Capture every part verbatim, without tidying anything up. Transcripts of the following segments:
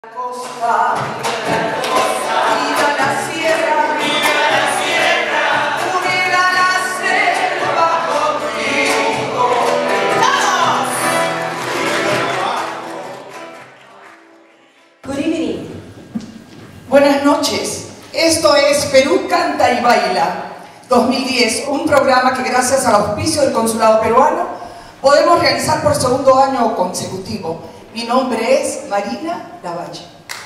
Costa, viva la sierra, viva la sierra, unida la selva contigo. ¡Vamos! Good evening. Buenas noches. Esto es Perú Canta y Baila dos mil diez, un programa que gracias al auspicio del Consulado Peruano podemos realizar por segundo año consecutivo. Mi nombre es Marina Lavalle.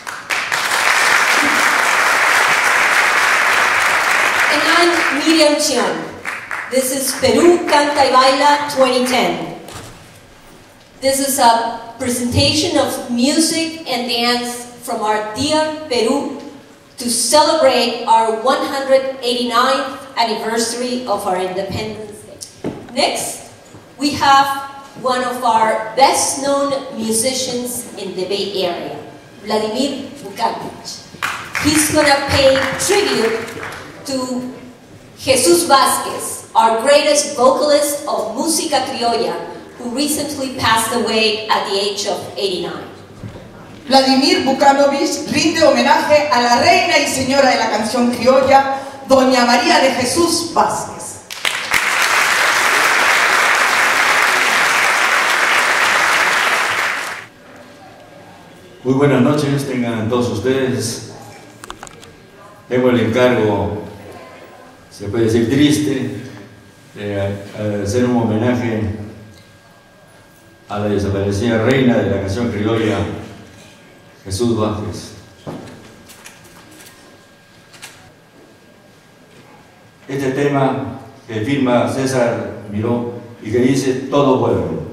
And I'm Miriam Chian. This is Perú Canta y Baila twenty ten. This is a presentation of music and dance from our dear Peru to celebrate our one hundred eighty-ninth anniversary of our independence day. Next, we have one of our best-known musicians in the Bay Area, Vladimir Vukanovich. He's going to pay tribute to Jesus Vázquez, our greatest vocalist of música criolla, who recently passed away at the age of eighty-nine. Vladimir Vukanovich rinde homenaje a la reina y señora de la canción criolla, Doña María de Jesús Vázquez. Muy buenas noches, tengan todos ustedes. Tengo el encargo, se puede decir triste, de hacer un homenaje a la desaparecida reina de la canción criolla, Jesús Vázquez. Este tema que firma César Miró y que dice todo pueblo.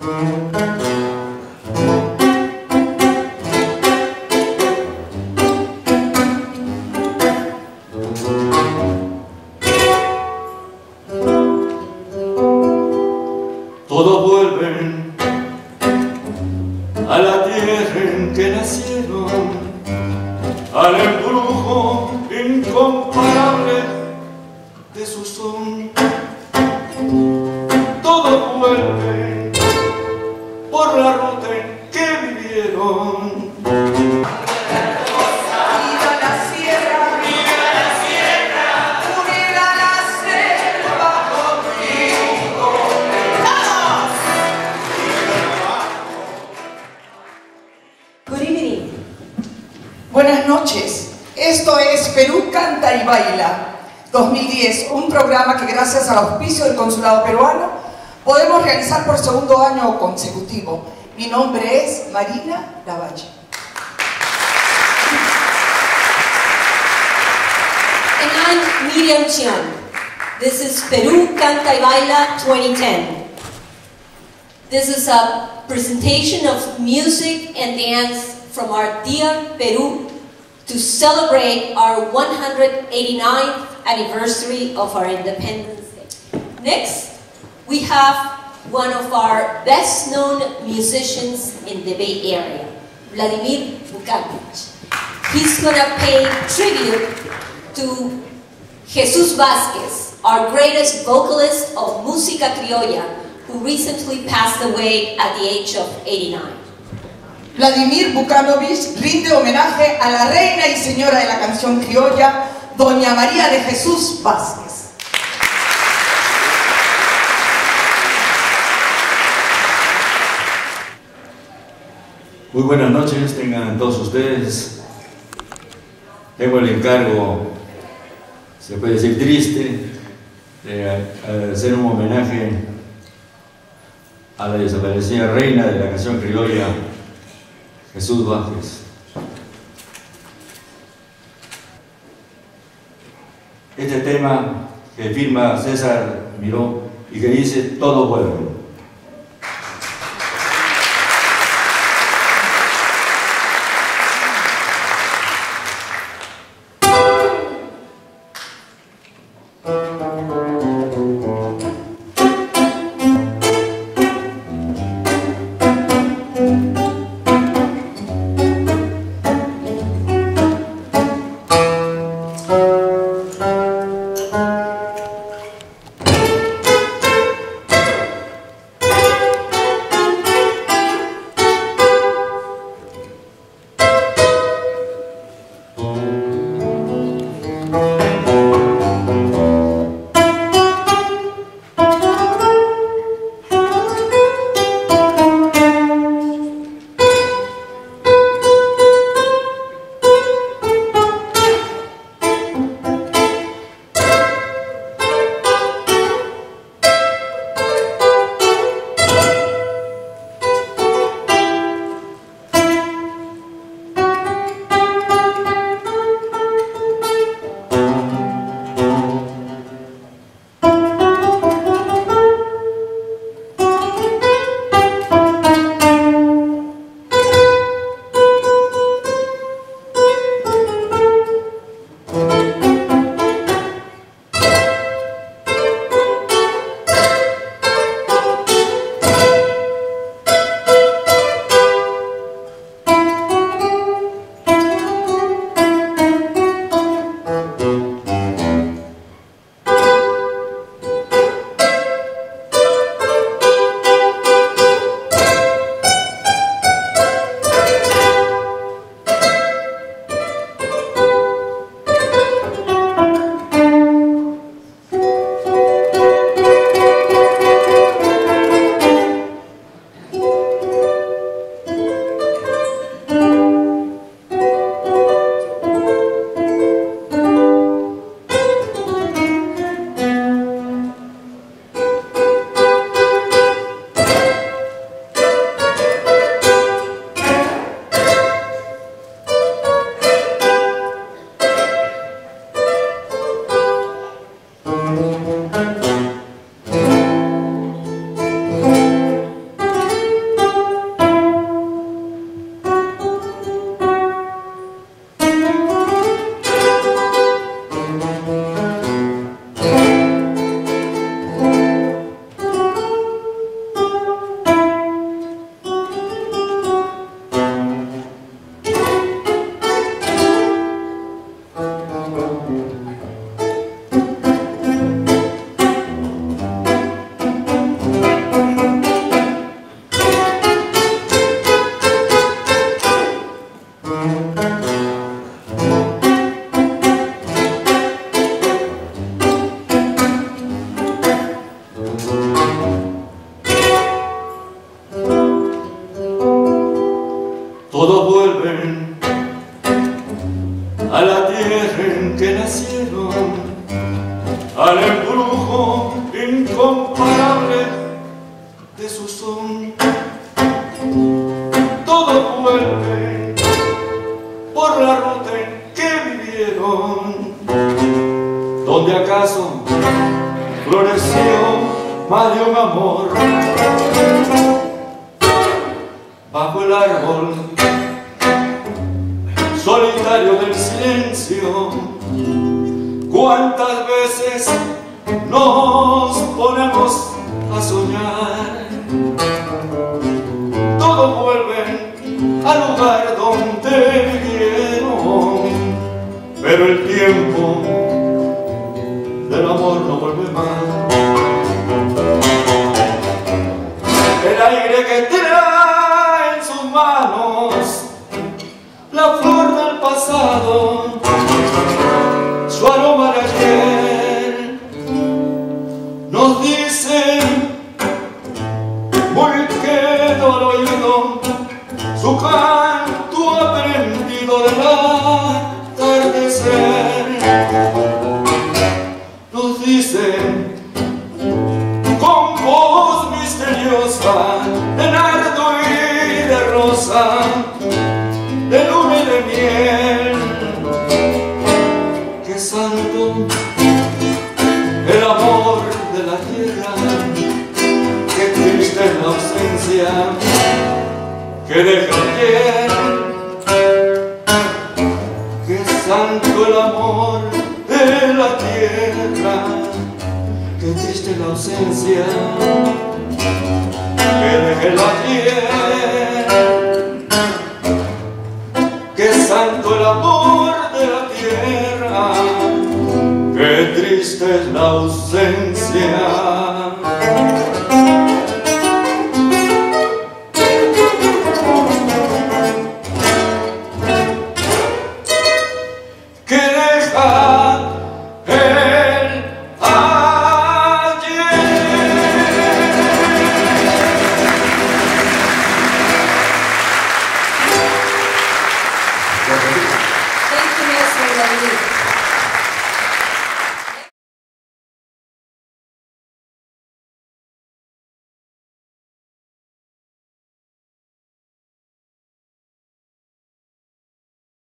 Todos vuelven a la tierra en que nacieron, al embrujo incomparable de su son. Todos vuelven por la ruta en que vivieron. Buenas noches, esto es Perú Canta y Baila dos mil diez, un programa que gracias al auspicio del Consulado Peruano podemos realizar por segundo año consecutivo. Mi nombre es Marina Lavalle. And I'm Miriam Chian. This is Perú Canta y Baila twenty ten. This is a presentation of music and dance from our dear Peru to celebrate our one hundred eighty-ninth anniversary of our independence day. Next, we have one of our best-known musicians in the Bay Area, Vladimir Vukanovich. He's going to pay tribute to Jesus Vázquez, our greatest vocalist of música criolla, who recently passed away at the age of eighty-nine. Vladimir Vukanovich rinde homenaje a la reina y señora de la canción criolla, Doña María de Jesús Vázquez. Muy buenas noches, tengan todos ustedes. Tengo el encargo, se puede decir triste, de hacer un homenaje a la desaparecida reina de la canción criolla, Jesús Vázquez. Este tema que firma César Miró y que dice todo vuelve. todos vuelven a la tierra en que nacieron, al embrujo incomparable de su son. Todos vuelven por la ruta en que vivieron, donde acaso floreció más de un amor. Bajo el árbol solitario del silencio, cuántas veces nos ponemos a soñar. Todos vuelven al lugar donde vivieron, pero el tiempo del amor no vuelve más. El aire que trae en sus manos la flor del pasado, su aroma de ayer, nos dice muy quedo al oído su canto aprendido del atardecer. Nos dice con voz misteriosa de nardo y de rosa, de luna y de miel, que santo el amor de la tierra, que triste la ausencia que deja ayer, que santo el amor de la tierra, que triste la ausencia que deja el ayer, que santo el amor de la tierra, qué triste es la ausencia